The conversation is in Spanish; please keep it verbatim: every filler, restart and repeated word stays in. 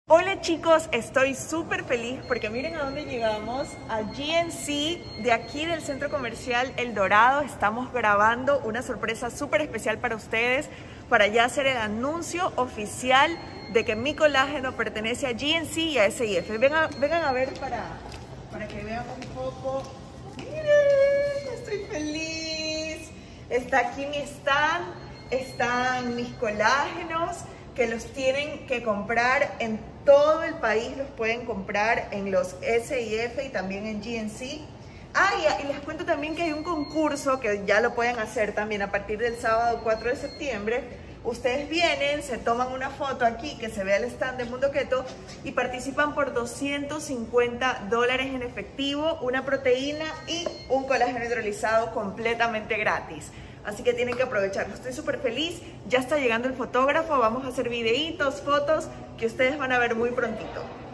Hola chicos, estoy súper feliz porque miren a dónde llegamos, a G N C de aquí del centro comercial El Dorado. Estamos grabando una sorpresa súper especial para ustedes, para ya hacer el anuncio oficial de que mi colágeno pertenece a G N C y a S I F. Vengan, vengan a ver para, para que vean un poco. Miren, estoy feliz. Está aquí mi stand, están mis colágenos, que los tienen que comprar en todo el país, los pueden comprar en los S I F y también en G N C. Ah, y, y les cuento también que hay un concurso que ya lo pueden hacer también a partir del sábado cuatro de septiembre. Ustedes vienen, se toman una foto aquí que se vea el stand de Mundo Keto y participan por doscientos cincuenta dólares en efectivo, una proteína y un colágeno hidrolizado completamente gratis. Así que tienen que aprovecharlo. Estoy súper feliz. Ya está llegando el fotógrafo. Vamos a hacer videitos, fotos que ustedes van a ver muy prontito.